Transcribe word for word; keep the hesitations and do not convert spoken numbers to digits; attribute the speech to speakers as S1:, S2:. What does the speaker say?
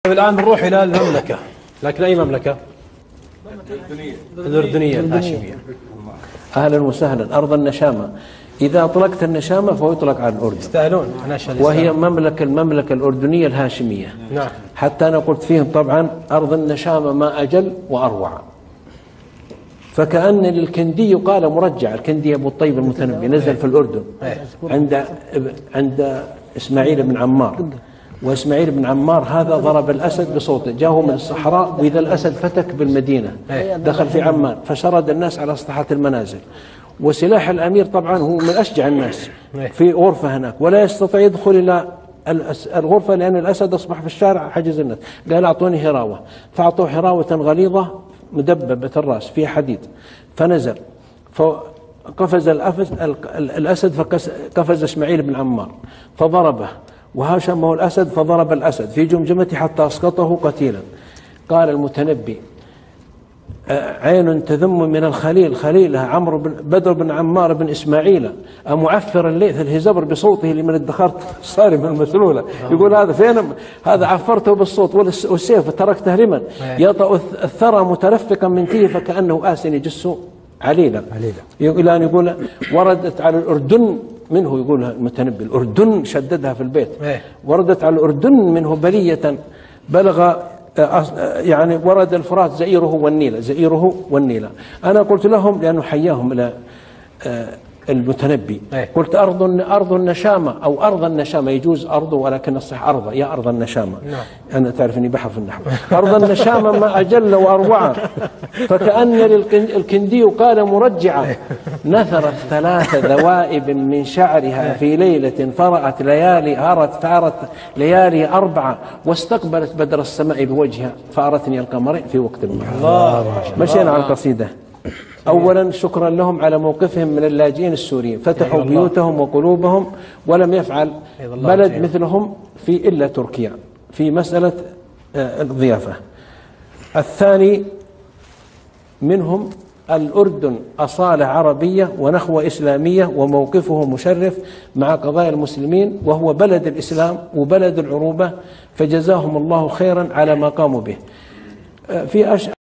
S1: الآن بنروح إلى المملكة، لكن أي مملكة؟ الأردنية الهاشمية.
S2: أهلا وسهلا. أرض النشامة، إذا أطلقت النشامة فهو يطلق على الأردن،
S1: يستاهلون،
S2: وهي مملكة المملكة الأردنية الهاشمية.
S1: نعم.
S2: حتى أنا قلت فيهم طبعا أرض النشامة ما أجل وأروع. فكأن للكندي يقال مرجع، الكندي أبو الطيب المتنبي نزل في الأردن عند عند إسماعيل بن عمار، وإسماعيل بن عمار هذا ضرب الأسد بصوته، جاءه من الصحراء وإذا الأسد فتك بالمدينة، دخل في عمان فشرد الناس على سطحات المنازل، وسلاح الأمير طبعا هو من أشجع الناس في غرفة هناك، ولا يستطيع يدخل إلى الغرفة لأن الأسد أصبح في الشارع حجز الناس. قال أعطوني هراوة، فأعطوه هراوة غليظة مدببة الرأس فيها حديد، فنزل فقفز الأسد فقفز إسماعيل بن عمار فضربه، وهاشمه الأسد فضرب الأسد في جمجمته حتى أسقطه قتيلا. قال المتنبي: عين تذم من الخليل خليلها عمرو بن بدر بن عمار بن إسماعيل أمعفر الليث الهزبر بصوته لمن ادخرت صارم المسلولة. يقول هذا فين هذا عفرته بالصوت والسيف تركته لمن يطأ الثرى متلفقا من تيه فكأنه آس يجس عليلا. يقول أن يقول وردت على الأردن منه، يقول المتنبي الأردن شددها في البيت، وردت على الأردن منه بلية بلغ يعني ورد الفرات زئيره والنيل زئيره والنيل. أنا قلت لهم لأنه حياهم إلى المتنبي، قلت أرض أرض النشامة أو أرض النشامة، يجوز أرضه ولكن الصح أرضه، يا أرض النشامة. أنا تعرف إني بحر في النحو. أرض النشامة ما أجل وأروع، فكأن الكندي قال مرجعا نثرت ثلاث ذوائب من شعرها في ليلة فرأت ليالي هرت فأرت ليالي أربعة واستقبلت بدر السماء بوجهها فأرتني القمر في وقت المحر. مشينا على القصيدة. أولا شكرا لهم على موقفهم من اللاجئين السوريين، فتحوا بيوتهم وقلوبهم، ولم يفعل بلد مثلهم في إلا تركيا في مسألة الضيافة. الثاني منهم الأردن أصالة عربية ونخوة إسلامية، وموقفه مشرف مع قضايا المسلمين، وهو بلد الإسلام وبلد العروبة، فجزاهم الله خيرا على ما قاموا به. في